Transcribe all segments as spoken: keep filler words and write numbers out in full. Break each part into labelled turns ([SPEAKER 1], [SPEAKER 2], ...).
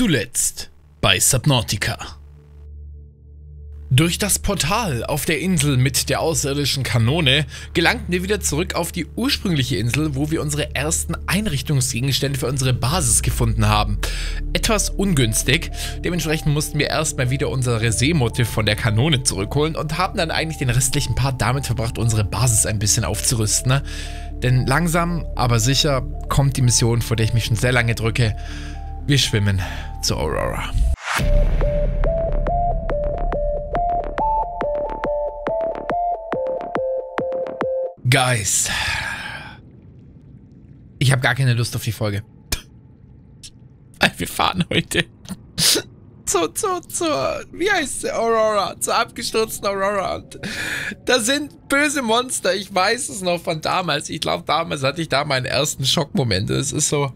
[SPEAKER 1] Zuletzt bei Subnautica. Durch das Portal auf der Insel mit der außerirdischen Kanone gelangten wir wieder zurück auf die ursprüngliche Insel, wo wir unsere ersten Einrichtungsgegenstände für unsere Basis gefunden haben. Etwas ungünstig, dementsprechend mussten wir erstmal wieder unsere Seemotte von der Kanone zurückholen und haben dann eigentlich den restlichen Part damit verbracht, unsere Basis ein bisschen aufzurüsten. Ne? Denn langsam, aber sicher kommt die Mission, vor der ich mich schon sehr lange drücke. Wir schwimmen zur Aurora. Guys, ich habe gar keine Lust auf die Folge. Wir fahren heute zur, zur, zur, wie heißt sie, Aurora, zur abgestürzten Aurora. Und da sind böse Monster, ich weiß es noch von damals. Ich glaube, damals hatte ich da meinen ersten Schockmoment. Es ist so...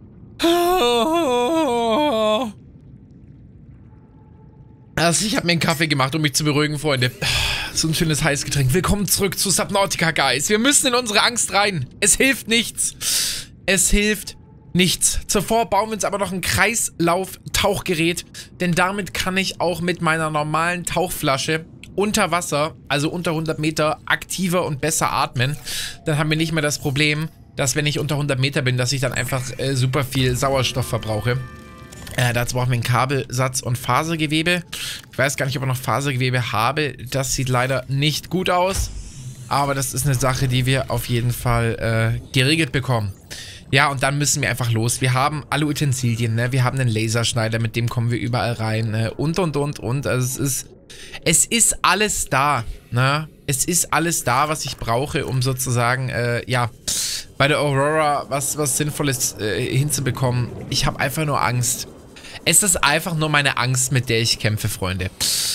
[SPEAKER 1] Also ich habe mir einen Kaffee gemacht, um mich zu beruhigen, Freunde. So ein schönes heißes Getränk. Willkommen zurück zu Subnautica, Guys. Wir müssen in unsere Angst rein. Es hilft nichts. Es hilft nichts. Zuvor bauen wir uns aber noch ein Kreislauf-Tauchgerät. Denn damit kann ich auch mit meiner normalen Tauchflasche unter Wasser, also unter hundert Meter, aktiver und besser atmen. Dann haben wir nicht mehr das Problem, dass wenn ich unter hundert Meter bin, dass ich dann einfach äh, super viel Sauerstoff verbrauche. Äh, dazu brauchen wir einen Kabelsatz und Fasergewebe. Ich weiß gar nicht, ob ich noch Fasergewebe habe. Das sieht leider nicht gut aus. Aber das ist eine Sache, die wir auf jeden Fall äh, geregelt bekommen. Ja, und dann müssen wir einfach los. Wir haben alle Utensilien, ne? Wir haben einen Laserschneider, mit dem kommen wir überall rein. Ne? Und, und, und, und. Also es ist, es ist alles da. Ne? Es ist alles da, was ich brauche, um sozusagen, äh, ja... bei der Aurora was, was Sinnvolles äh, hinzubekommen. Ich habe einfach nur Angst. Es ist einfach nur meine Angst, mit der ich kämpfe, Freunde.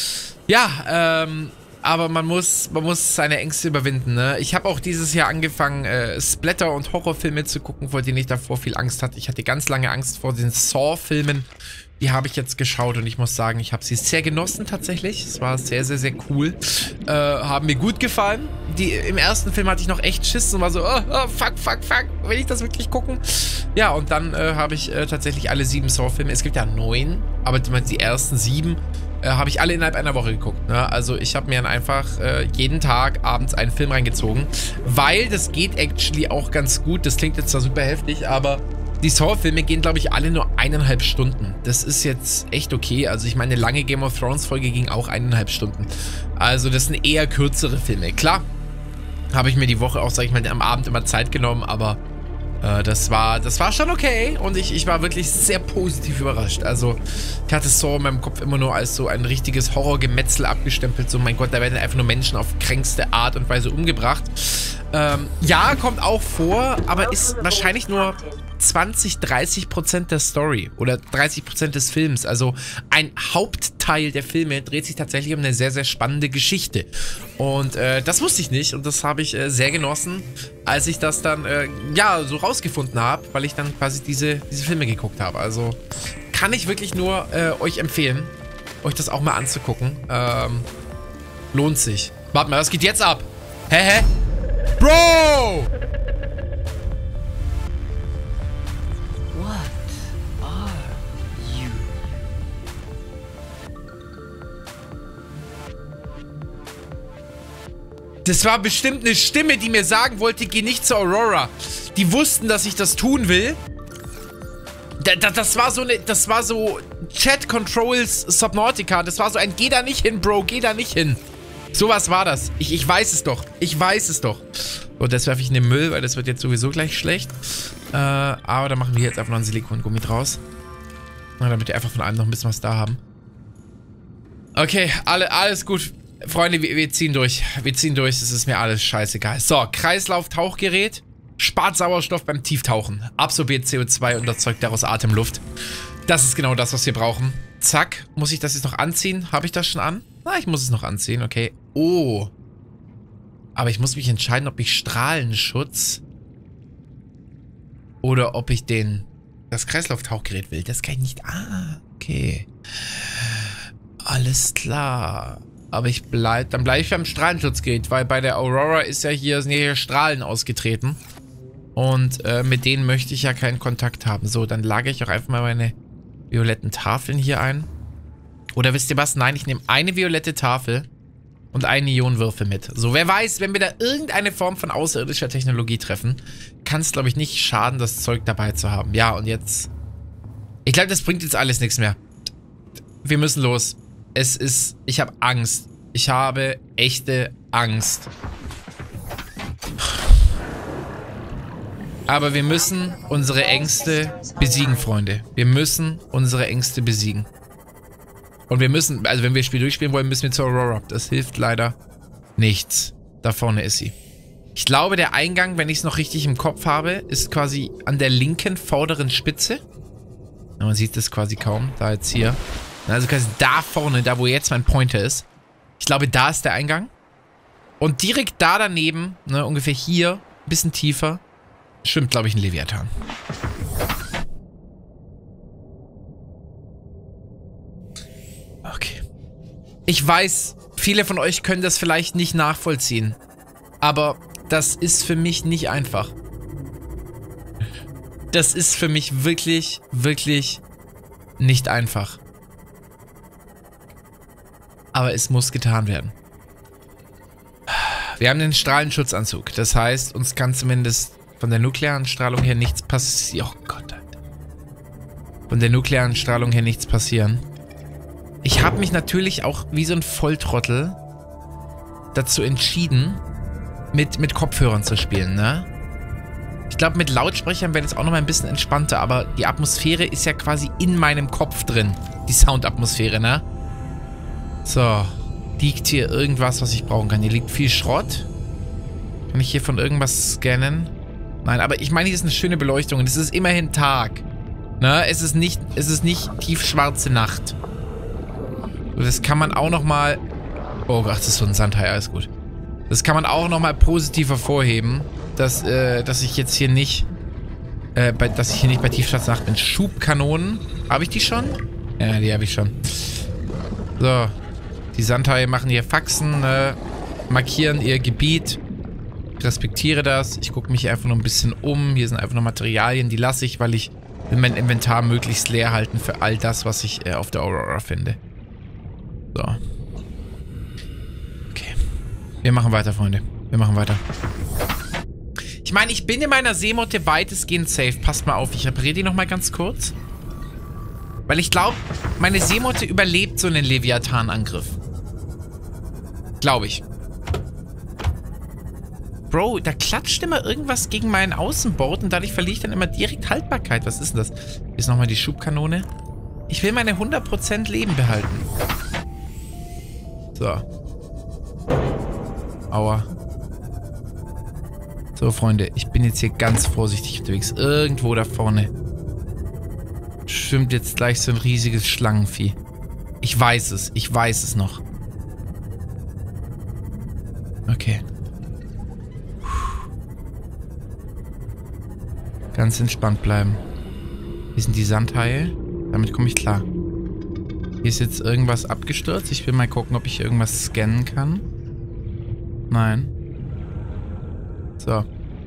[SPEAKER 1] Ja, ähm, aber man muss, man muss seine Ängste überwinden, ne? Ich habe auch dieses Jahr angefangen, äh, Splatter- und Horrorfilme zu gucken, vor denen ich davor viel Angst hatte. Ich hatte ganz lange Angst vor den Saw-Filmen. Die habe ich jetzt geschaut und ich muss sagen, ich habe sie sehr genossen tatsächlich. Es war sehr, sehr, sehr cool. Äh, haben mir gut gefallen. Die, im ersten Film hatte ich noch echt Schiss und war so, oh, oh, fuck, fuck, fuck, will ich das wirklich gucken? Ja, und dann äh, habe ich äh, tatsächlich alle sieben Saw-Filme, es gibt ja neun, aber die, die ersten sieben äh, habe ich alle innerhalb einer Woche geguckt. Ne? Also ich habe mir dann einfach äh, jeden Tag abends einen Film reingezogen, weil das geht actually auch ganz gut. Das klingt jetzt zwar super heftig, aber... die Saw-Filme gehen, glaube ich, alle nur eineinhalb Stunden. Das ist jetzt echt okay. Also ich meine, eine lange Game of Thrones-Folge ging auch eineinhalb Stunden. Also das sind eher kürzere Filme. Klar, habe ich mir die Woche auch, sag ich mal, am Abend immer Zeit genommen, aber äh, das war das war schon okay. Und ich, ich war wirklich sehr positiv überrascht. Also ich hatte Saw in meinem Kopf immer nur als so ein richtiges Horrorgemetzel abgestempelt. So, mein Gott, da werden einfach nur Menschen auf kränkste Art und Weise umgebracht. Ähm, ja, kommt auch vor, aber ist wahrscheinlich nur... zwanzig, dreißig Prozent der Story oder dreißig Prozent des Films. Also ein Hauptteil der Filme dreht sich tatsächlich um eine sehr, sehr spannende Geschichte. Und äh, das wusste ich nicht und das habe ich äh, sehr genossen, als ich das dann, äh, ja, so rausgefunden habe, weil ich dann quasi diese, diese Filme geguckt habe. Also kann ich wirklich nur äh, euch empfehlen, euch das auch mal anzugucken. Ähm, lohnt sich. Warte mal, was geht jetzt ab? Hä, hä? Bro! Das war bestimmt eine Stimme, die mir sagen wollte, geh nicht zur Aurora. Die wussten, dass ich das tun will. Da, da, das war so eine, das war so Chat Controls Subnautica. Das war so ein, geh da nicht hin, Bro, geh da nicht hin. Sowas war das. Ich, ich weiß es doch. Ich weiß es doch. Und das werfe ich in den Müll, weil das wird jetzt sowieso gleich schlecht. Äh, aber da machen wir jetzt einfach noch einen Silikongummi draus. Na, damit wir einfach von allem noch ein bisschen was da haben. Okay, alle, alles gut. Freunde, wir, wir ziehen durch. Wir ziehen durch. Es ist mir alles scheißegal. So, Kreislauf-Tauchgerät. Spart Sauerstoff beim Tieftauchen. Absorbiert C O zwei und erzeugt daraus Atemluft. Das ist genau das, was wir brauchen. Zack. Muss ich das jetzt noch anziehen? Habe ich das schon an? Na, ich muss es noch anziehen. Okay. Oh. Aber ich muss mich entscheiden, ob ich Strahlenschutz oder ob ich den das Kreislauf-Tauchgerät will. Das kann ich nicht. Ah, okay. Alles klar. Aber ich bleib, dann bleibe ich beim Strahlenschutzgerät, weil bei der Aurora ist ja hier, sind ja hier Strahlen ausgetreten. Und äh, mit denen möchte ich ja keinen Kontakt haben. So, dann lagere ich auch einfach mal meine violetten Tafeln hier ein. Oder wisst ihr was? Nein, ich nehme eine violette Tafel und einen Ionenwürfel mit. So, wer weiß, wenn wir da irgendeine Form von außerirdischer Technologie treffen, kann es, glaube ich, nicht schaden, das Zeug dabei zu haben. Ja, und jetzt... Ich glaube, das bringt jetzt alles nichts mehr. Wir müssen los. Es ist... Ich habe Angst. Ich habe echte Angst. Aber wir müssen unsere Ängste besiegen, Freunde. Wir müssen unsere Ängste besiegen. Und wir müssen, also wenn wir das Spiel durchspielen wollen, müssen wir zur Aurora. Das hilft leider nichts. Da vorne ist sie. Ich glaube, der Eingang, wenn ich es noch richtig im Kopf habe, ist quasi an der linken vorderen Spitze. Ja, man sieht das quasi kaum. Da jetzt hier. Also quasi da vorne, da wo jetzt mein Pointer ist. Ich glaube, da ist der Eingang. Und direkt da daneben, ne, ungefähr hier, ein bisschen tiefer, schwimmt, glaube ich, ein Leviathan. Okay. Ich weiß, viele von euch können das vielleicht nicht nachvollziehen. Aber das ist für mich nicht einfach. Das ist für mich wirklich, wirklich nicht einfach. Aber es muss getan werden. Wir haben den Strahlenschutzanzug. Das heißt, uns kann zumindest von der nuklearen Strahlung her nichts passieren. Oh Gott, Alter. Von der nuklearen Strahlung her nichts passieren. Ich habe mich natürlich auch wie so ein Volltrottel dazu entschieden, mit, mit Kopfhörern zu spielen, ne? Ich glaube, mit Lautsprechern wäre das auch nochmal ein bisschen entspannter, aber die Atmosphäre ist ja quasi in meinem Kopf drin. Die Soundatmosphäre, ne? So. Liegt hier irgendwas, was ich brauchen kann? Hier liegt viel Schrott. Kann ich hier von irgendwas scannen? Nein, aber ich meine, hier ist eine schöne Beleuchtung und es ist immerhin Tag. Ne? Es ist nicht, es ist nicht tiefschwarze Nacht. So, das kann man auch nochmal... Oh Gott, das ist so ein Sandhai, alles gut. Das kann man auch nochmal positiv hervorheben, dass, äh, dass ich jetzt hier nicht, äh, bei, dass ich hier nicht bei tiefschwarzer Nacht bin. Schubkanonen. Habe ich die schon? Ja, die habe ich schon. So. Die Sandhaie machen hier Faxen, äh, markieren ihr Gebiet. Ich respektiere das. Ich gucke mich hier einfach nur ein bisschen um. Hier sind einfach nur Materialien, die lasse ich, weil ich will mein Inventar möglichst leer halten für all das, was ich äh, auf der Aurora finde. So. Okay. Wir machen weiter, Freunde. Wir machen weiter. Ich meine, ich bin in meiner Seemotte weitestgehend safe. Passt mal auf, ich repariere die nochmal ganz kurz. Weil ich glaube, meine Seemotte überlebt so einen Leviathan-Angriff. Glaube ich. Bro, da klatscht immer irgendwas gegen meinen Außenbord und dadurch verliere ich dann immer direkt Haltbarkeit. Was ist denn das? Hier ist nochmal die Schubkanone. Ich will meine hundert Prozent Leben behalten. So. Aua. So, Freunde, ich bin jetzt hier ganz vorsichtig unterwegs. Irgendwo da vorne schwimmt jetzt gleich so ein riesiges Schlangenvieh. Ich weiß es. Ich weiß es noch. Okay. Ganz entspannt bleiben. Hier sind die Sandhaie. Damit komme ich klar. Hier ist jetzt irgendwas abgestürzt. Ich will mal gucken, ob ich irgendwas scannen kann. Nein. So.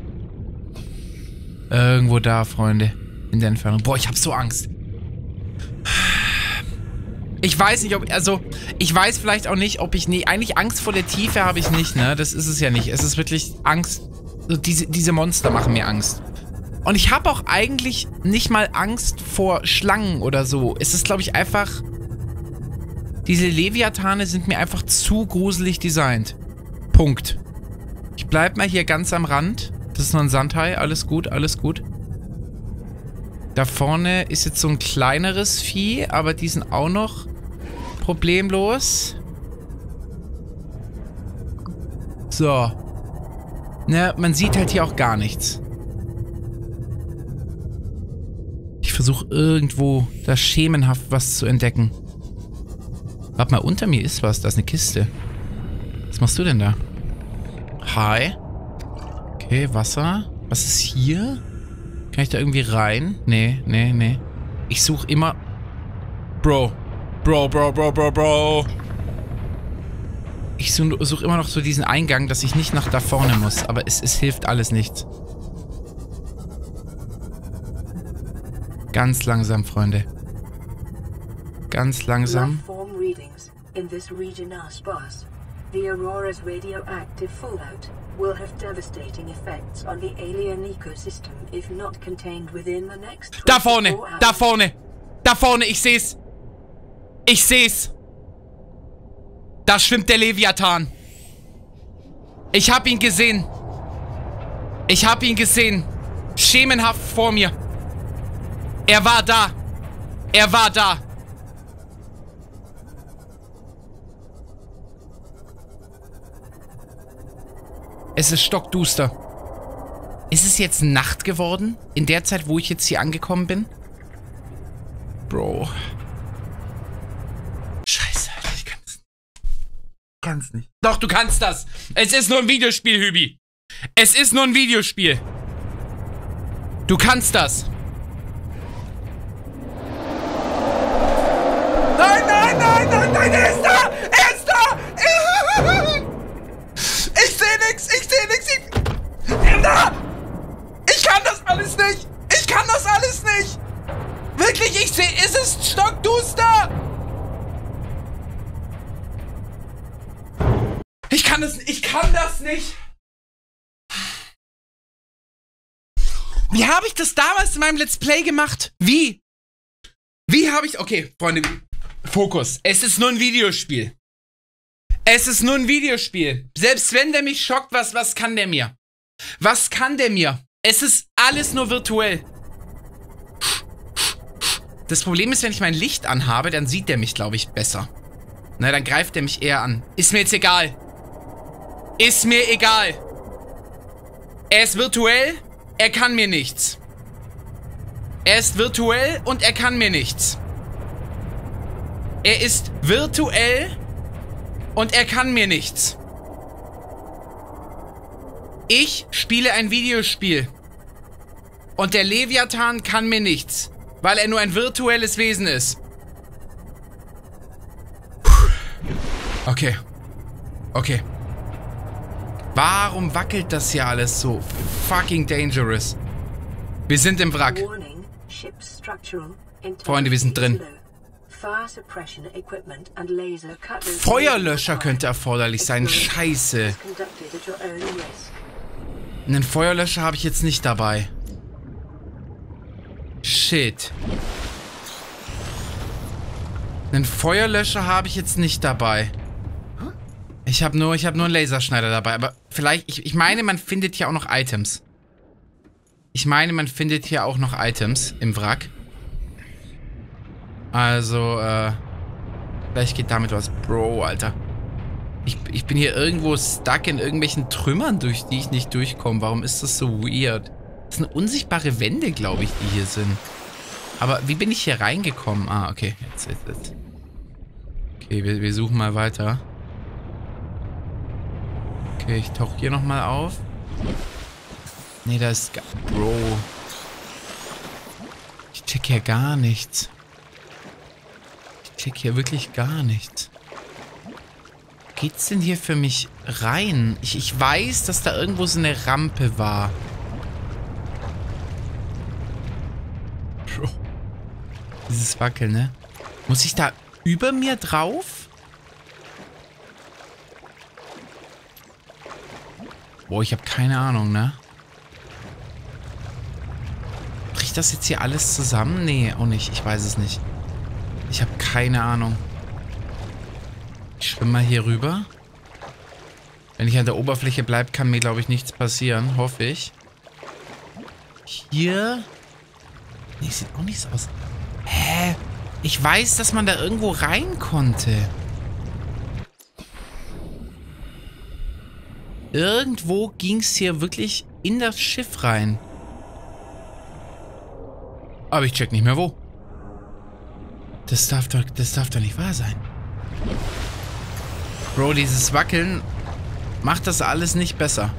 [SPEAKER 1] Irgendwo da, Freunde. In der Entfernung. Boah, ich habe so Angst. Ich weiß nicht, ob... Also, ich weiß vielleicht auch nicht, ob ich... Nee, eigentlich Angst vor der Tiefe habe ich nicht, ne? Das ist es ja nicht. Es ist wirklich Angst... So diese, diese Monster machen mir Angst. Und ich habe auch eigentlich nicht mal Angst vor Schlangen oder so. Es ist, glaube ich, einfach... Diese Leviathane sind mir einfach zu gruselig designt. Punkt. Ich bleib mal hier ganz am Rand. Das ist nur ein Sandhai. Alles gut, alles gut. Da vorne ist jetzt so ein kleineres Vieh, aber die sind auch noch problemlos. So. Ne, man sieht halt hier auch gar nichts. Ich versuche irgendwo da schemenhaft was zu entdecken. Warte mal, unter mir ist was. Da ist eine Kiste. Was machst du denn da? Hi. Okay, Wasser. Was ist hier? Kann ich da irgendwie rein? Nee, nee, nee. Ich suche immer... Bro. Bro, bro, bro, bro, bro. Ich suche such immer noch so diesen Eingang, dass ich nicht nach da vorne muss. Aber es, es hilft alles nichts. Ganz langsam, Freunde. Ganz langsam.
[SPEAKER 2] Platform readings in this region are sparse. The Aurora's radioactive fallout will have devastating effects on the alien ecosystem if not contained within the next
[SPEAKER 1] Da vorne! Da vorne! Da vorne! Ich seh's! Ich seh's! Da schwimmt der Leviathan! Ich hab ihn gesehen! Ich hab ihn gesehen! Schemenhaft vor mir! Er war da! Er war da! Es ist stockduster. Ist es jetzt Nacht geworden? In der Zeit, wo ich jetzt hier angekommen bin? Bro. Scheiße, ich kann's nicht. Kann's nicht. Doch, du kannst das. Es ist nur ein Videospiel, Hübi. Es ist nur ein Videospiel. Du kannst das. Nein, nein, nein, nein, nein, er ist da! Er ist da! Ich sehe nichts, ich sehe nichts. Ich... Er ist da! Ich kann das alles nicht! Ich kann das alles nicht! Wirklich, ich sehe, es ist stockduster! Ich kann das, ich kann das nicht! Wie habe ich das damals in meinem Let's Play gemacht? Wie? Wie habe ich... Okay, Freunde, Fokus. Es ist nur ein Videospiel. Es ist nur ein Videospiel. Selbst wenn der mich schockt, was, was kann der mir? Was kann der mir? Es ist alles nur virtuell. Das Problem ist, wenn ich mein Licht anhabe, dann sieht der mich, glaube ich, besser. Na, dann greift er mich eher an. Ist mir jetzt egal. Ist mir egal. Er ist virtuell, er kann mir nichts. Er ist virtuell und er kann mir nichts. Er ist virtuell und er kann mir nichts. Ich spiele ein Videospiel. Und der Leviathan kann mir nichts. Weil er nur ein virtuelles Wesen ist. Okay. Okay. Warum wackelt das hier alles so fucking dangerous? Wir sind im Wrack. Freunde, wir sind drin. Feuerlöscher könnte erforderlich sein. Scheiße. Einen Feuerlöscher habe ich jetzt nicht dabei. Shit. Einen Feuerlöscher habe ich jetzt nicht dabei. Ich habe nur, ich habe nur einen Laserschneider dabei. Aber vielleicht, ich, ich meine, man findet hier auch noch Items. Ich meine, man findet hier auch noch Items im Wrack. Also, äh... vielleicht geht damit was. Bro, Alter. Ich, ich bin hier irgendwo stuck in irgendwelchen Trümmern, durch die ich nicht durchkomme. Warum ist das so weird? Das sind unsichtbare Wände, glaube ich, die hier sind. Aber wie bin ich hier reingekommen? Ah, okay. Jetzt, jetzt, jetzt. Okay, wir, wir suchen mal weiter. Okay, ich tauche hier nochmal auf. Nee, da ist... Bro. Ich check hier gar nichts. Ich check hier wirklich gar nichts. Geht's denn hier für mich rein? Ich, ich weiß, dass da irgendwo so eine Rampe war. Bro. Dieses Wackeln, ne? Muss ich da über mir drauf? Boah, ich habe keine Ahnung, ne? Bricht das jetzt hier alles zusammen? Nee, auch nicht. Ich weiß es nicht. Ich habe keine Ahnung. Ich schwimme mal hier rüber. Wenn ich an der Oberfläche bleibe, kann mir, glaube ich, nichts passieren. Hoffe ich. Hier... Nee, sieht auch nicht so aus. Hä? Ich weiß, dass man da irgendwo rein konnte. Irgendwo ging es hier wirklich in das Schiff rein. Aber ich check nicht mehr wo. Das darf doch, das darf doch nicht wahr sein. Bro, dieses Wackeln macht das alles nicht besser.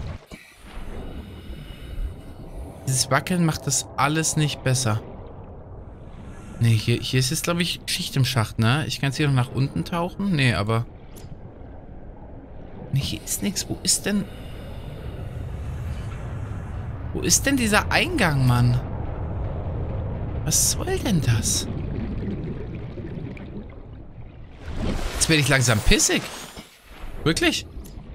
[SPEAKER 1] Dieses Wackeln macht das alles nicht besser. Nee, hier, hier ist jetzt, glaube ich, Schicht im Schacht, ne? Ich kann jetzt hier noch nach unten tauchen. Nee, aber... Nee, hier ist nichts. Wo ist denn... Wo ist denn dieser Eingang, Mann? Was soll denn das? Jetzt werde ich langsam pissig. Wirklich?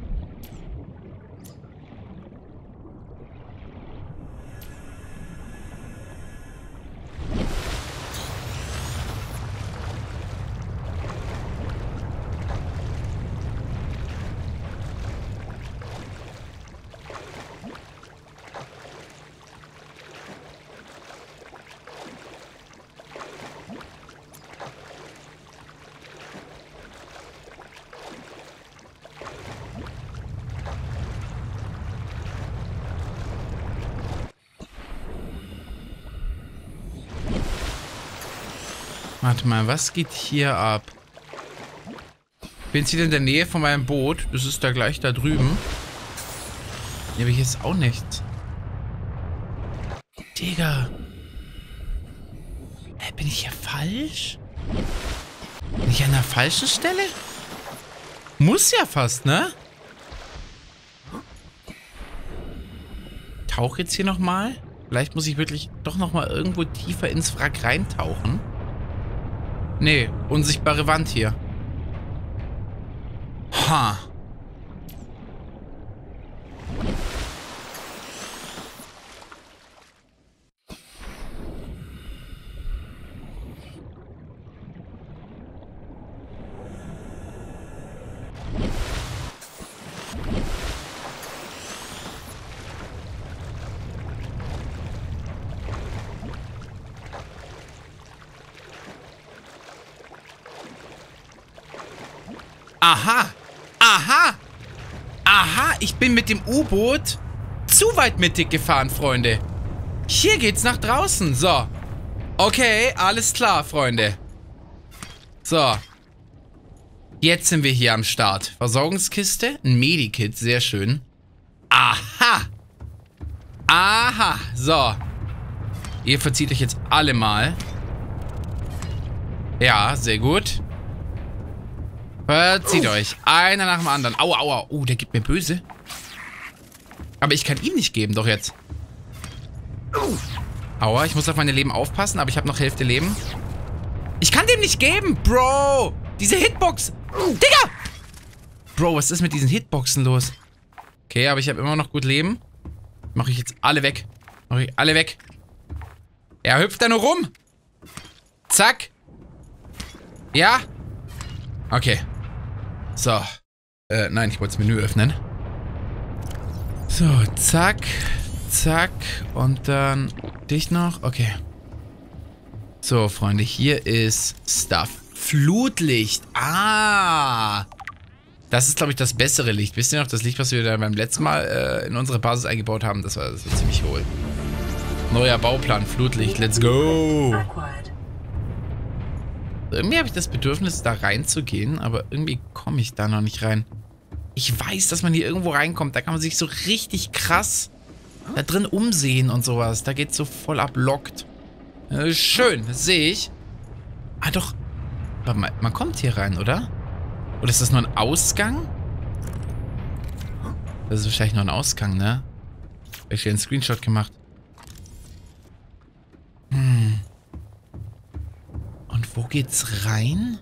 [SPEAKER 1] Warte mal, was geht hier ab? Ich bin jetzt wieder in der Nähe von meinem Boot. Das ist da gleich da drüben. Hier habe ich jetzt auch nichts. Digga. Hä, bin ich hier falsch? Bin ich an der falschen Stelle? Muss ja fast, ne? Tauch jetzt hier nochmal. Vielleicht muss ich wirklich doch nochmal irgendwo tiefer ins Wrack reintauchen. Nee, unsichtbare Wand hier. Ha. Aha! Aha! Aha! Ich bin mit dem U-Boot zu weit mittig gefahren, Freunde. Hier geht's nach draußen. So. Okay, alles klar, Freunde. So. Jetzt sind wir hier am Start. Versorgungskiste, ein Medikit, sehr schön. Aha! Aha! So. Ihr verzieht euch jetzt alle mal. Ja, sehr gut. Verzieht oh. euch. Einer nach dem anderen. Aua, aua. Oh, der gibt mir böse. Aber ich kann ihm nicht geben, doch jetzt. Aua, ich muss auf meine Leben aufpassen, aber ich habe noch Hälfte Leben. Ich kann dem nicht geben, Bro. Diese Hitbox. Digga! Bro, was ist mit diesen Hitboxen los? Okay, aber ich habe immer noch gut Leben. Mache ich jetzt alle weg. Mache ich alle weg. Er hüpft da nur rum. Zack. Ja. Okay. So. Äh, nein, ich wollte das Menü öffnen. So, zack. Zack. Und dann dich noch. Okay. So, Freunde, hier ist Stuff. Flutlicht. Ah. Das ist, glaube ich, das bessere Licht. Wisst ihr noch, das Licht, was wir da beim letzten Mal äh, in unsere Basis eingebaut haben? Das war, das war ziemlich hohl. Neuer Bauplan, Flutlicht. Let's go. Irgendwie habe ich das Bedürfnis, da reinzugehen, aber irgendwie komme ich da noch nicht rein. Ich weiß, dass man hier irgendwo reinkommt. Da kann man sich so richtig krass da drin umsehen und sowas. Da geht's so voll ablockt. Äh, schön, das sehe ich. Ah, doch. Aber man, man kommt hier rein, oder? Oder ist das nur ein Ausgang? Das ist wahrscheinlich nur ein Ausgang, ne? Hab ich hier einen Screenshot gemacht. Hm. Und wo geht's rein?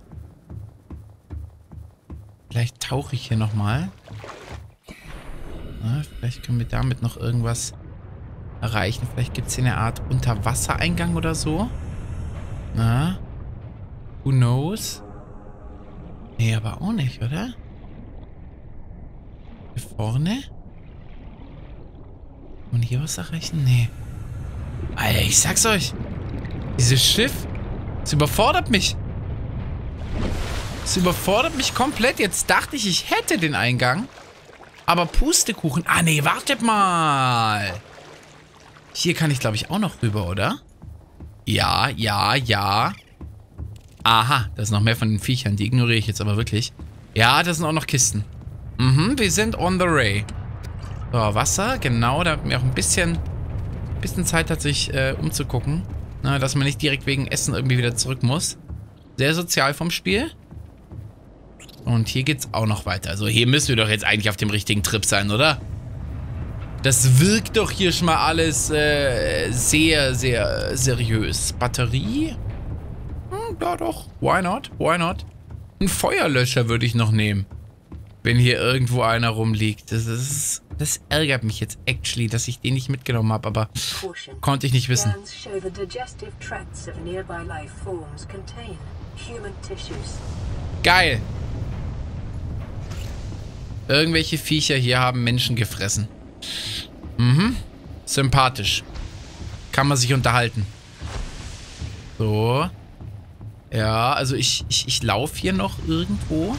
[SPEAKER 1] Vielleicht tauche ich hier nochmal. Vielleicht können wir damit noch irgendwas erreichen. Vielleicht gibt es hier eine Art Unterwassereingang oder so. Na? Who knows? Nee, aber auch nicht, oder? Hier vorne? Und hier was erreichen? Nee. Alter, ich sag's euch. Dieses Schiff, es überfordert mich. Es überfordert mich komplett. Jetzt dachte ich, ich hätte den Eingang. Aber Pustekuchen. Ah, nee, wartet mal. Hier kann ich, glaube ich, auch noch rüber, oder? Ja, ja, ja. Aha, da ist noch mehr von den Viechern. Die ignoriere ich jetzt aber wirklich. Ja, da sind auch noch Kisten. Mhm, wir sind on the way. So, Wasser, genau. Da hat mir auch ein bisschen, bisschen Zeit hat, sich äh, umzugucken. Na, dass man nicht direkt wegen Essen irgendwie wieder zurück muss. Sehr sozial vom Spiel. Und hier geht's auch noch weiter. Also hier müssen wir doch jetzt eigentlich auf dem richtigen Trip sein, oder? Das wirkt doch hier schon mal alles äh, sehr, sehr seriös. Batterie? Hm, ja doch. Why not? Why not? Ein Feuerlöscher würde ich noch nehmen. Wenn hier irgendwo einer rumliegt. Das ist... Das ärgert mich jetzt actually, dass ich den nicht mitgenommen habe, aber konnte ich nicht wissen. Geil. Irgendwelche Viecher hier haben Menschen gefressen. Mhm. Sympathisch. Kann man sich unterhalten. So. Ja, also ich, ich, ich laufe hier noch irgendwo.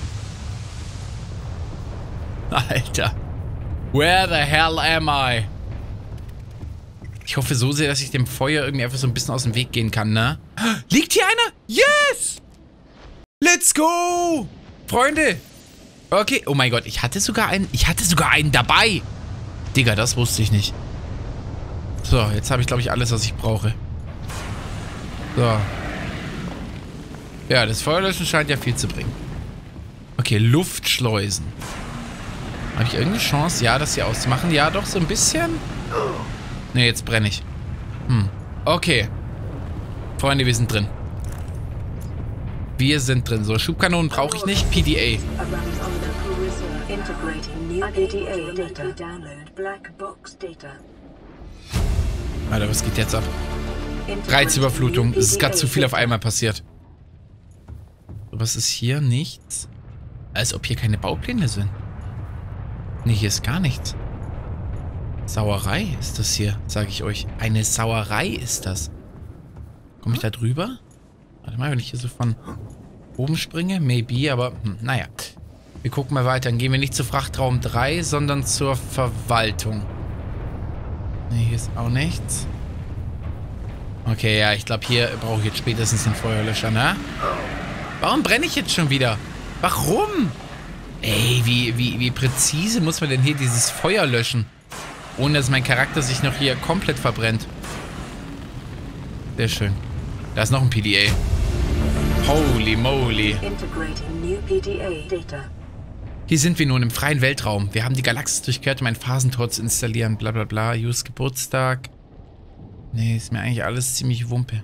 [SPEAKER 1] Alter. Where the hell am I? Ich hoffe so sehr, dass ich dem Feuer irgendwie einfach so ein bisschen aus dem Weg gehen kann, ne? Liegt hier einer? Yes! Let's go! Freunde! Okay. Oh mein Gott, ich hatte sogar einen. Ich hatte sogar einen dabei. Digga, das wusste ich nicht. So, jetzt habe ich, glaube ich, alles, was ich brauche. So. Ja, das Feuerlöschen scheint ja viel zu bringen. Okay, Luftschleusen. Habe ich irgendeine Chance, ja, das hier auszumachen? Ja, doch, so ein bisschen. Ne, jetzt brenne ich. Hm. Okay. Freunde, wir sind drin. Wir sind drin. So, Schubkanonen brauche ich nicht. P D A. Alter, was geht jetzt ab? Reizüberflutung. Es ist gerade zu viel auf einmal passiert. So, was ist hier? Nichts. Als ob hier keine Baupläne sind. Ne, hier ist gar nichts. Sauerei ist das hier, sage ich euch. Eine Sauerei ist das. Komme ich da drüber? Warte mal, wenn ich hier so von oben springe. Maybe, aber hm, naja. Wir gucken mal weiter. Dann gehen wir nicht zu Frachtraum drei, sondern zur Verwaltung. Ne, hier ist auch nichts. Okay, ja, ich glaube, hier brauche ich jetzt spätestens den Feuerlöscher, ne? Warum brenne ich jetzt schon wieder? Warum? Ey, wie, wie, wie präzise muss man denn hier dieses Feuer löschen? Ohne dass mein Charakter sich noch hier komplett verbrennt. Sehr schön. Da ist noch ein P D A. Holy moly. Hier sind wir nun im freien Weltraum. Wir haben die Galaxis durchquert, um ein Phasentor zu installieren. Bla bla bla. Use Geburtstag. Nee, ist mir eigentlich alles ziemlich Wumpe.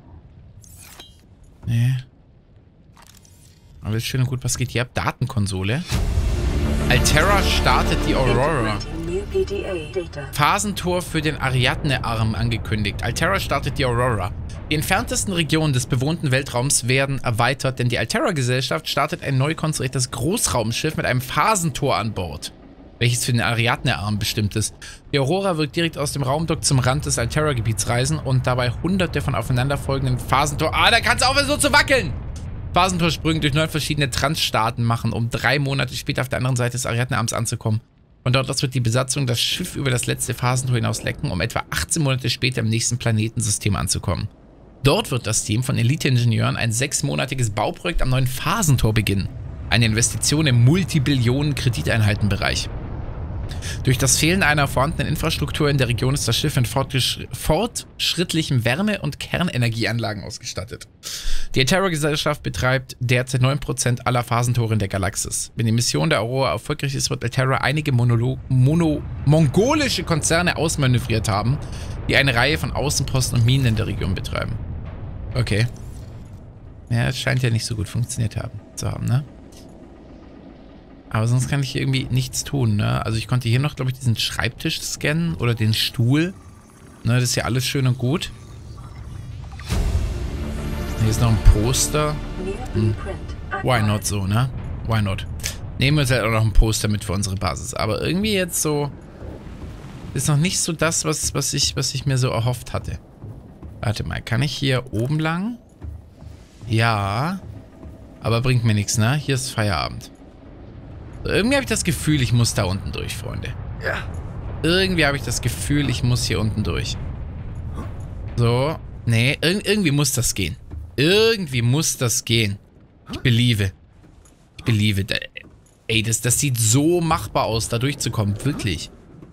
[SPEAKER 1] Nee. Alles schön und gut. Was geht hier ab? Datenkonsole. Alterra startet die Aurora. Phasentor für den Ariadne-Arm angekündigt. Alterra startet die Aurora. Die entferntesten Regionen des bewohnten Weltraums werden erweitert, denn die Alterra-Gesellschaft startet ein neu konstruiertes Großraumschiff mit einem Phasentor an Bord, welches für den Ariadne-Arm bestimmt ist. Die Aurora wird direkt aus dem Raumdock zum Rand des Alterra-Gebiets reisen und dabei hunderte von aufeinanderfolgenden Phasentor... Ah, da kannst du aufhören, so zu wackeln! Phasentorsprünge durch neun verschiedene Transstaaten machen, um drei Monate später auf der anderen Seite des Ariadne-Arms anzukommen. Von dort aus wird die Besatzung das Schiff über das letzte Phasentor hinaus lecken, um etwa achtzehn Monate später im nächsten Planetensystem anzukommen. Dort wird das Team von Elite-Ingenieuren ein sechsmonatiges Bauprojekt am neuen Phasentor beginnen. Eine Investition im Multibillionen-Krediteinheitenbereich. Durch das Fehlen einer vorhandenen Infrastruktur in der Region ist das Schiff mit fortschrittlichen Wärme- und Kernenergieanlagen ausgestattet. Die Alterra-Gesellschaft betreibt derzeit neun Prozent aller Phasentore in der Galaxis. Wenn die Mission der Aurora erfolgreich ist, wird Alterra einige Monolo Mono mongolische Konzerne ausmanövriert haben, die eine Reihe von Außenposten und Minen in der Region betreiben. Okay. Ja, es scheint ja nicht so gut funktioniert haben, zu haben, ne? Aber sonst kann ich hier irgendwie nichts tun, ne? Also ich konnte hier noch, glaube ich, diesen Schreibtisch scannen oder den Stuhl. Ne, das ist ja alles schön und gut. Hier ist noch ein Poster. Hm. Why not so, ne? Why not? Nehmen wir uns halt auch noch ein Poster mit für unsere Basis. Aber irgendwie jetzt so... Ist noch nicht so das, was, was, ich, was ich mir so erhofft hatte. Warte mal, kann ich hier oben lang? Ja. Aber bringt mir nichts, ne? Hier ist Feierabend. Irgendwie habe ich das Gefühl, ich muss da unten durch, Freunde. Ja. Irgendwie habe ich das Gefühl, ich muss hier unten durch. So. Nee, ir irgendwie muss das gehen. Irgendwie muss das gehen. Ich believe. Ich believe. Ey, das, das sieht so machbar aus, da durchzukommen. Wirklich.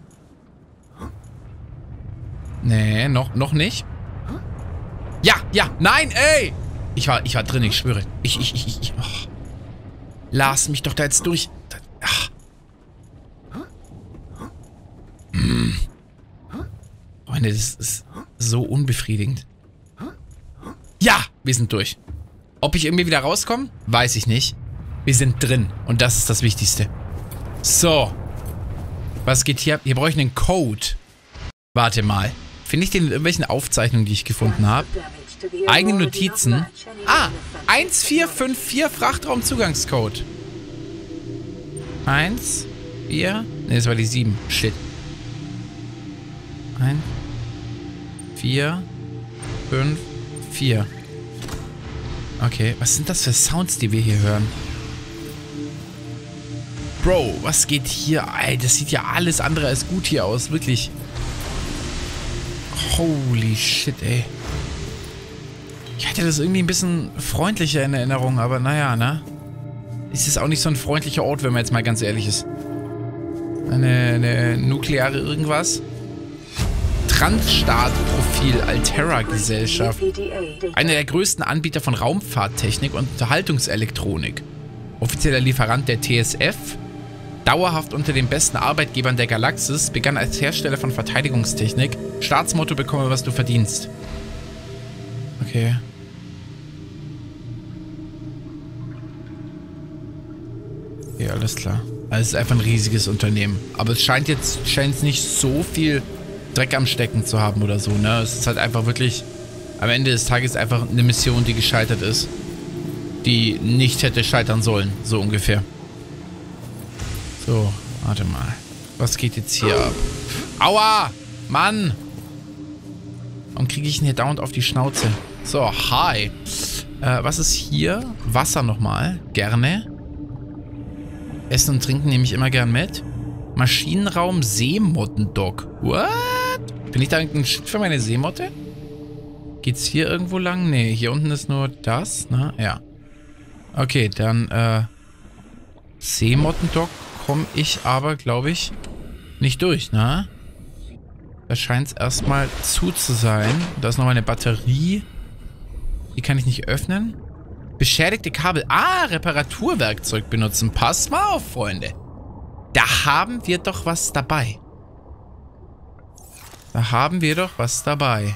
[SPEAKER 1] Nee, noch, noch nicht. Ja, ja, nein, ey! Ich war, ich war drin, ich schwöre. Ich, ich, ich, ich. Oh. Lass mich doch da jetzt durch. Ach. Hm. Freunde, das ist so unbefriedigend. Ja, wir sind durch. Ob ich irgendwie wieder rauskomme? Weiß ich nicht. Wir sind drin. Und das ist das Wichtigste. So. Was geht hier ab? Hier brauche ich einen Code. Warte mal. Finde ich den in irgendwelchen Aufzeichnungen, die ich gefunden habe? Eigene Notizen. Ah, eins vier fünf vier Frachtraumzugangscode. eins, vier. Ne, das war die sieben. Shit. eins, vier, fünf, vier. Okay, was sind das für Sounds, die wir hier hören? Bro, was geht hier? Ey, das sieht ja alles andere als gut hier aus. Wirklich. Holy shit, ey. Ich hatte das irgendwie ein bisschen freundlicher in Erinnerung, aber naja, ne? Ist es auch nicht so ein freundlicher Ort, wenn man jetzt mal ganz ehrlich ist. Eine, eine nukleare irgendwas? Transstaat-Profil Altera-Gesellschaft. Einer der größten Anbieter von Raumfahrttechnik und Unterhaltungselektronik. Offizieller Lieferant der T S F. Dauerhaft unter den besten Arbeitgebern der Galaxis. Begann als Hersteller von Verteidigungstechnik. Staatsmotto: bekomme, was du verdienst. Okay. Ja, alles klar. Also es ist einfach ein riesiges Unternehmen. Aber es scheint jetzt scheint nicht so viel Dreck am Stecken zu haben oder so, ne? Es ist halt einfach wirklich am Ende des Tages einfach eine Mission, die gescheitert ist. Die nicht hätte scheitern sollen, so ungefähr. So, warte mal. Was geht jetzt hier ab? Aua! Mann! Warum kriege ich denn hier dauernd auf die Schnauze? So, hi. Äh, was ist hier? Wasser nochmal. Gerne. Essen und Trinken nehme ich immer gern mit. Maschinenraum Seemottendock. What? Bin ich da irgendein Shit für meine Seemotte? Geht's hier irgendwo lang? Nee, hier unten ist nur das, ne? Ja. Okay, dann, äh... Seemottendock komme ich aber, glaube ich, nicht durch, ne? Da scheint es erstmal zu zu sein. Da ist nochmal eine Batterie. Die kann ich nicht öffnen. Beschädigte Kabel. Ah, Reparaturwerkzeug benutzen. Passt mal auf, Freunde. Da haben wir doch was dabei. Da haben wir doch was dabei.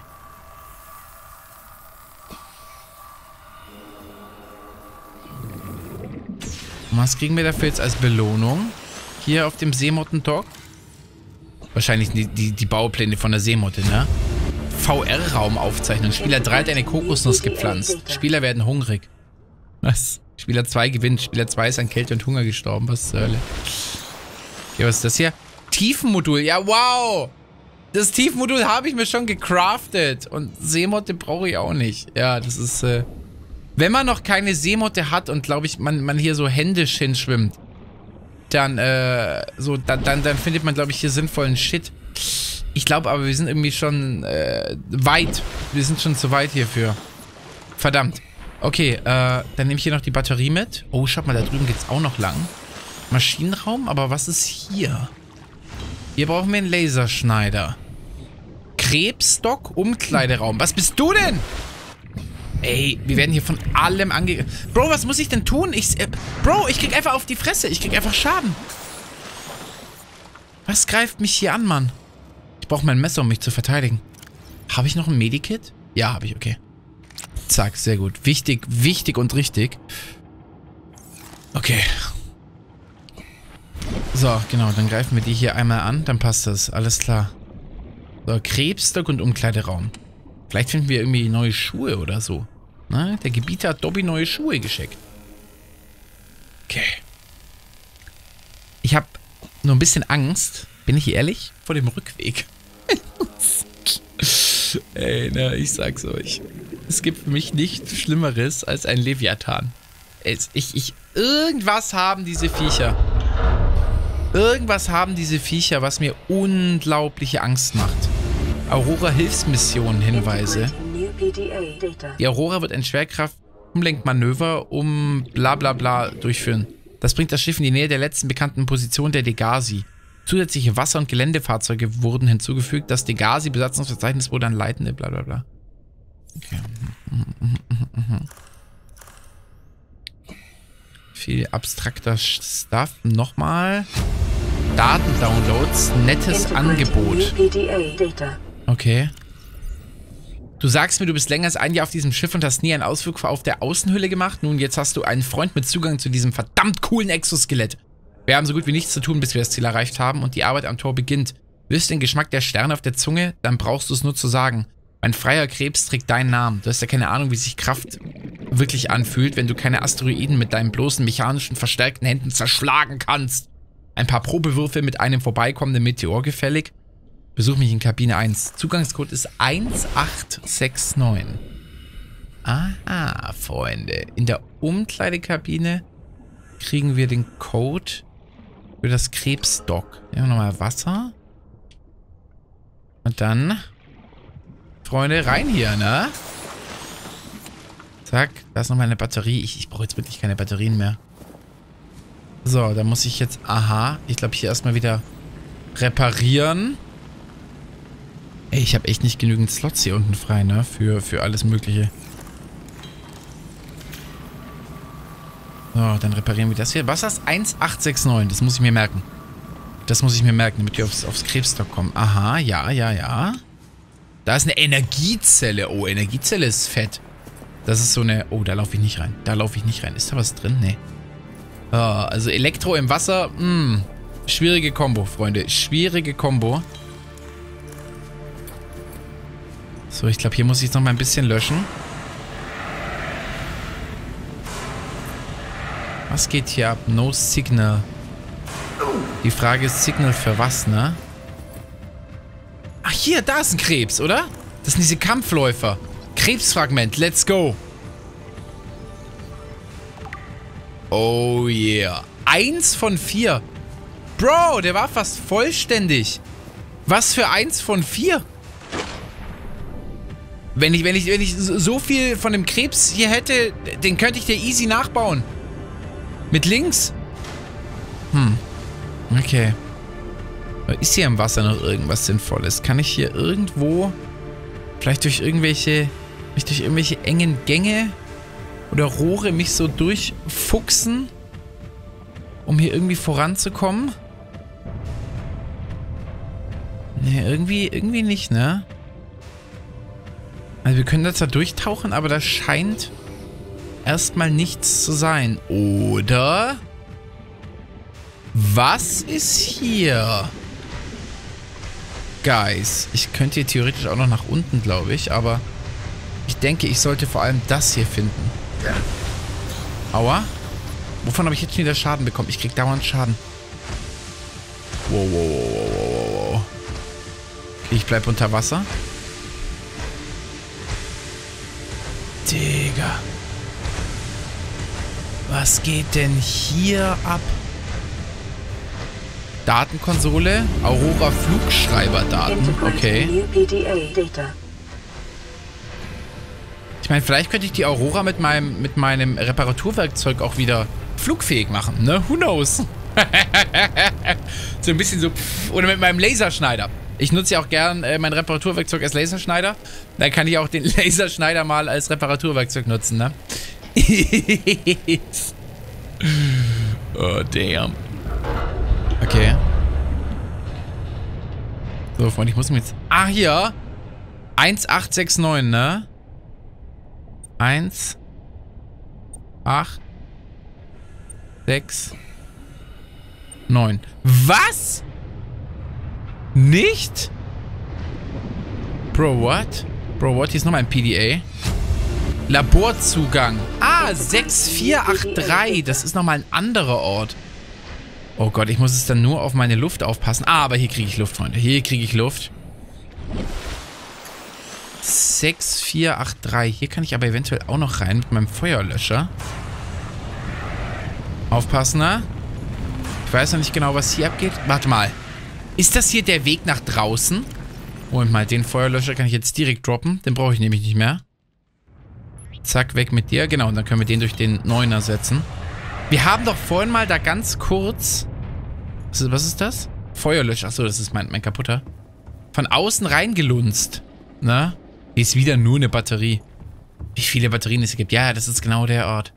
[SPEAKER 1] Und was kriegen wir dafür jetzt als Belohnung? Hier auf dem Seemottendock? Wahrscheinlich die, die, die Baupläne von der Seemotte, ne? V R-Raum aufzeichnen. Spieler drei hat eine Kokosnuss gepflanzt. Spieler werden hungrig. Was? Spieler zwei gewinnt. Spieler zwei ist an Kälte und Hunger gestorben. Was zur Hölle? Okay, was ist das hier? Tiefenmodul. Ja, wow! Das Tiefenmodul habe ich mir schon gecraftet. Und Seemotte brauche ich auch nicht. Ja, das ist, äh... wenn man noch keine Seemotte hat und, glaube ich, man, man hier so händisch hinschwimmt, dann, äh, so, dann, dann, dann findet man, glaube ich, hier sinnvollen Shit. Ich glaube aber, wir sind irgendwie schon, äh, weit. Wir sind schon zu weit hierfür. Verdammt. Okay, äh, dann nehme ich hier noch die Batterie mit. Oh, schaut mal, da drüben geht's auch noch lang. Maschinenraum, aber was ist hier? Hier brauchen wir einen Laserschneider. Krebsdock, Umkleideraum. Was bist du denn? Ey, wir werden hier von allem ange... Bro, was muss ich denn tun? Ich... Äh, Bro, ich krieg einfach auf die Fresse. Ich krieg einfach Schaden. Was greift mich hier an, Mann? Ich brauche mein Messer, um mich zu verteidigen. Habe ich noch ein Medikit? Ja, habe ich, okay. Zack, sehr gut. Wichtig, wichtig und richtig. Okay. So, genau, dann greifen wir die hier einmal an. Dann passt das, alles klar. So, Krebsdock und Umkleideraum. Vielleicht finden wir irgendwie neue Schuhe oder so. Na, der Gebieter hat Dobby neue Schuhe geschickt. Okay. Ich habe nur ein bisschen Angst, bin ich ehrlich, vor dem Rückweg. Ey, na, ich sag's euch. Es gibt für mich nichts Schlimmeres als ein Leviathan. Es, ich, ich, irgendwas haben diese Viecher. Irgendwas haben diese Viecher, was mir unglaubliche Angst macht. Aurora-Hilfsmission-Hinweise. Die Aurora wird ein Schwerkraft-Umlenkmanöver um bla bla bla durchführen. Das bringt das Schiff in die Nähe der letzten bekannten Position der Degasi. Zusätzliche Wasser- und Geländefahrzeuge wurden hinzugefügt. Das Degasi-Besatzungsverzeichnis wurde an leitende bla bla bla. Okay. Viel abstrakter Stuff. Nochmal. Datendownloads. Nettes Angebot. Okay. Du sagst mir, du bist länger als ein Jahr auf diesem Schiff und hast nie einen Ausflug auf der Außenhülle gemacht. Nun, jetzt hast du einen Freund mit Zugang zu diesem verdammt coolen Exoskelett. Wir haben so gut wie nichts zu tun, bis wir das Ziel erreicht haben und die Arbeit am Tor beginnt. Willst du den Geschmack der Sterne auf der Zunge? Dann brauchst du es nur zu sagen. Mein freier Krebs trägt deinen Namen. Du hast ja keine Ahnung, wie sich Kraft wirklich anfühlt, wenn du keine Asteroiden mit deinen bloßen mechanischen, verstärkten Händen zerschlagen kannst. Ein paar Probewürfe mit einem vorbeikommenden Meteor gefällig. Besuch mich in Kabine eins. Zugangscode ist eins acht sechs neun. Aha, Freunde. In der Umkleidekabine kriegen wir den Code für das Krebsdock. Nehmen wir nochmal Wasser. Und dann, Freunde, rein hier, ne? Zack, da ist nochmal eine Batterie. Ich, ich brauche jetzt wirklich keine Batterien mehr. So, da muss ich jetzt, aha, ich glaube hier erstmal wieder reparieren. Ey, ich habe echt nicht genügend Slots hier unten frei, ne? Für, für alles Mögliche. So, dann reparieren wir das hier. Was ist das? eins acht sechs neun, das muss ich mir merken. Das muss ich mir merken, damit wir aufs, aufs Krebsdock kommen. Aha, ja, ja, ja. Da ist eine Energiezelle. Oh, Energiezelle ist fett. Das ist so eine... Oh, da laufe ich nicht rein. Da laufe ich nicht rein. Ist da was drin? Nee. Oh, also Elektro im Wasser. Mh. Schwierige Kombo, Freunde. Schwierige Kombo. So, ich glaube, hier muss ich jetzt noch mal ein bisschen löschen. Was geht hier ab? No Signal. Die Frage ist, Signal für was, ne? Ach, hier, da ist ein Krebs, oder? Das sind diese Kampfläufer. Krebsfragment, let's go. Oh yeah. Eins von vier. Bro, der war fast vollständig. Was für eins von vier? Wenn ich, wenn ich, wenn ich so viel von dem Krebs hier hätte, den könnte ich dir easy nachbauen. Mit links. Hm. Okay. Ist hier im Wasser noch irgendwas Sinnvolles? Kann ich hier irgendwo, vielleicht durch irgendwelche, mich durch irgendwelche engen Gänge oder Rohre mich so durchfuchsen, um hier irgendwie voranzukommen? Ne, irgendwie, irgendwie nicht, ne? Also wir können da zwar durchtauchen, aber da scheint erstmal nichts zu sein. Oder? Was ist hier? Guys, ich könnte hier theoretisch auch noch nach unten, glaube ich, aber ich denke, ich sollte vor allem das hier finden. Aua. Wovon habe ich jetzt schon wieder Schaden bekommen? Ich krieg dauernd Schaden. Wow, wow, wow, wow, wow, wow. Okay, ich bleib unter Wasser. Digga. Was geht denn hier ab? Datenkonsole, Aurora Flugschreiber-Daten. Okay. Ich meine, vielleicht könnte ich die Aurora mit meinem, mit meinem Reparaturwerkzeug auch wieder flugfähig machen, ne? Who knows? So ein bisschen so... Pff, oder mit meinem Laserschneider. Ich nutze ja auch gern äh, mein Reparaturwerkzeug als Laserschneider. Dann kann ich auch den Laserschneider mal als Reparaturwerkzeug nutzen, ne? Oh, damn. Okay. So, Freunde, ich muss mir jetzt... Ah, hier. eins acht sechs neun, ne? eins acht sechs neun. Was? Nicht? Bro, what? Bro, what? Hier ist nochmal ein P D A. Laborzugang. Ah, sechs vier acht drei. Das ist nochmal ein anderer Ort. Oh Gott, ich muss es dann nur auf meine Luft aufpassen. Ah, aber hier kriege ich Luft, Freunde. Hier kriege ich Luft. sechs vier acht drei. Hier kann ich aber eventuell auch noch rein mit meinem Feuerlöscher. Aufpassen, ne? Ich weiß noch nicht genau, was hier abgeht. Warte mal. Ist das hier der Weg nach draußen? Moment mal, den Feuerlöscher kann ich jetzt direkt droppen. Den brauche ich nämlich nicht mehr. Zack, weg mit dir. Genau, und dann können wir den durch den Neuner setzen. Wir haben doch vorhin mal da ganz kurz... Was ist, was ist das? Feuerlöscher. Achso, das ist mein, mein kaputter. Von außen reingelunzt. Ne? Hier ist wieder nur eine Batterie. Wie viele Batterien es gibt. Ja, das ist genau der Ort.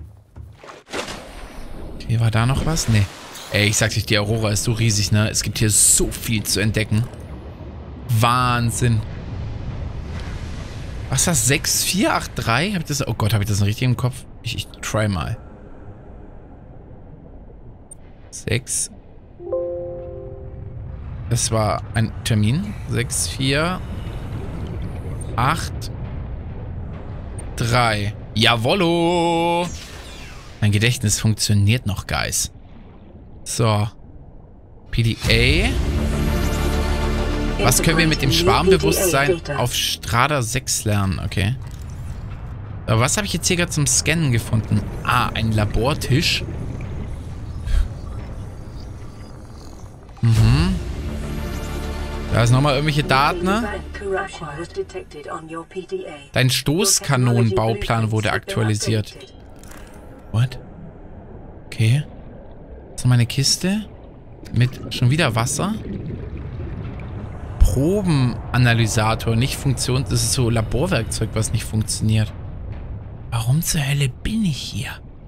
[SPEAKER 1] Hier war da noch was? Nee. Ey, ich sag dir, die Aurora ist so riesig, ne? Es gibt hier so viel zu entdecken. Wahnsinn. Was ist das? sechs vier acht drei? Hab ich das, oh Gott, habe ich das noch richtig im Kopf? Ich, ich try mal. sechs. Das war ein Termin. sechs vier acht drei. Jawollo! Mein Gedächtnis funktioniert noch, Guys. So. P D A. Was können wir mit dem Schwarmbewusstsein auf Strada sechs lernen? Okay. Aber was habe ich jetzt hier gerade zum Scannen gefunden? Ah, ein Labortisch. Mhm. Da ist nochmal irgendwelche Daten, ne? Dein Stoßkanonenbauplan wurde aktualisiert. What? Okay. Das ist meine Kiste. Mit schon wieder Wasser. Probenanalysator, nicht Funktion. Das ist so Laborwerkzeug, was nicht funktioniert. Warum zur Hölle bin ich hier?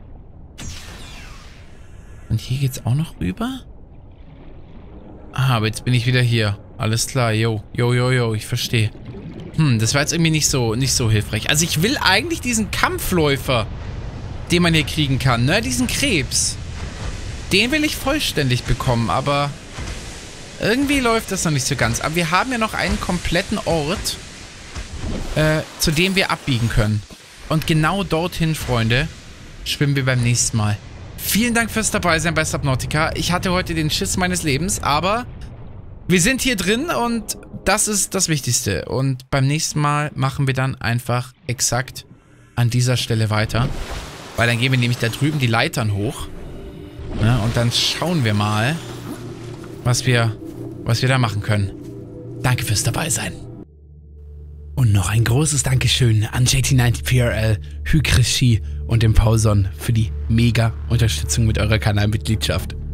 [SPEAKER 1] Und hier geht's auch noch rüber? Ah, aber jetzt bin ich wieder hier. Alles klar, yo, yo, yo, yo, ich verstehe. Hm, das war jetzt irgendwie nicht so, nicht so hilfreich. Also ich will eigentlich diesen Kampfläufer, den man hier kriegen kann, ne? Diesen Krebs. Den will ich vollständig bekommen, aber irgendwie läuft das noch nicht so ganz. Aber wir haben ja noch einen kompletten Ort, äh, zu dem wir abbiegen können. Und genau dorthin, Freunde, schwimmen wir beim nächsten Mal. Vielen Dank fürs Dabeisein bei Subnautica. Ich hatte heute den Schiss meines Lebens, aber wir sind hier drin und das ist das Wichtigste. Und beim nächsten Mal machen wir dann einfach exakt an dieser Stelle weiter. Weil dann gehen wir nämlich da drüben die Leitern hoch. Ja, und dann schauen wir mal, was wir, was wir da machen können. Danke fürs Dabeisein. Und noch ein großes Dankeschön an J T neunzig P R L, Hykrishi und dem Pauson für die mega Unterstützung mit eurer Kanalmitgliedschaft.